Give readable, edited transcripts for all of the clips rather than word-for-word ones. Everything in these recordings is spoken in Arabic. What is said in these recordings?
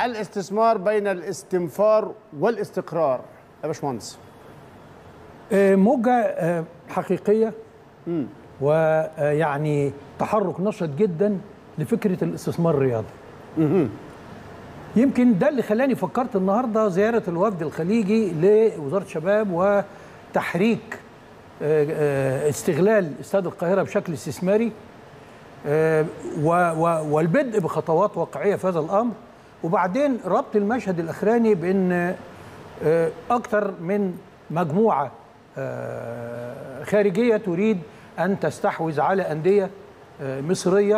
الاستثمار بين الاستنفار والاستقرار يا باشمهندس؟ موجة حقيقية، ويعني تحرك نشط جدا لفكرة الاستثمار الرياضي. يمكن ده اللي خلاني فكرت النهارده زيارة الوفد الخليجي لوزارة الشباب وتحريك استغلال استاد القاهرة بشكل استثماري، والبدء بخطوات واقعية في هذا الأمر، وبعدين ربط المشهد الأخراني بأن أكثر من مجموعة خارجية تريد أن تستحوذ على أندية مصرية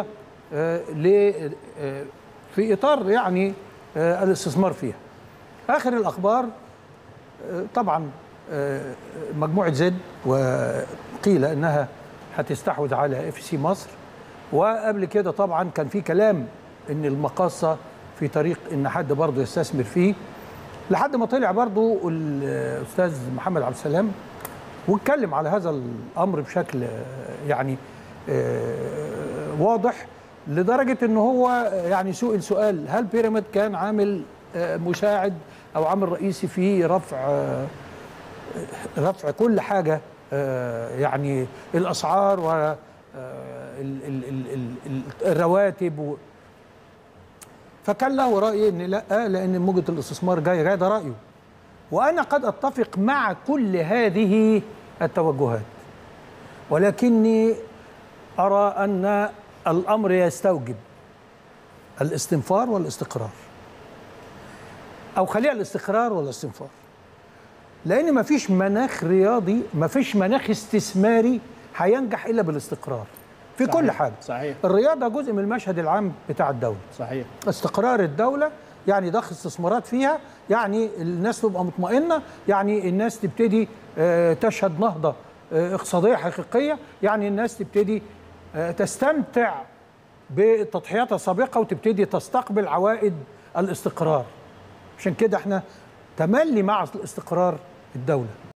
في إطار يعني الاستثمار فيها. آخر الأخبار طبعا مجموعة زد، وقيل أنها هتستحوذ على FC مصر، وقبل كده طبعا كان في كلام أن المقاصة في طريق أن حد برضه يستثمر فيه، لحد ما طلع برضه الأستاذ محمد عبد السلام واتكلم على هذا الأمر بشكل يعني واضح، لدرجة أنه هو يعني سئل سؤال: هل بيراميد كان عامل مساعد أو عامل رئيسي في رفع كل حاجة، يعني الأسعار والرواتب، فكان له رأي أن لا، لأن موجة الاستثمار جاية، ده رأيه، وأنا قد أتفق مع كل هذه التوجهات، ولكني أرى أن الأمر يستوجب الاستنفار والاستقرار، أو خليها الاستقرار والاستنفار، لأن ما فيش مناخ رياضي، ما فيش مناخ استثماري هينجح إلا بالاستقرار في صحيح. كل حاجة. صحيح. الرياضة جزء من المشهد العام بتاع الدولة. صحيح. استقرار الدولة يعني ضخ استثمارات فيها، يعني الناس تبقى مطمئنة، يعني الناس تبتدي تشهد نهضة اقتصادية حقيقية، يعني الناس تبتدي تستمتع بالتضحيات السابقة وتبتدي تستقبل عوائد الاستقرار. عشان كده احنا تملي مع الاستقرار الدولة.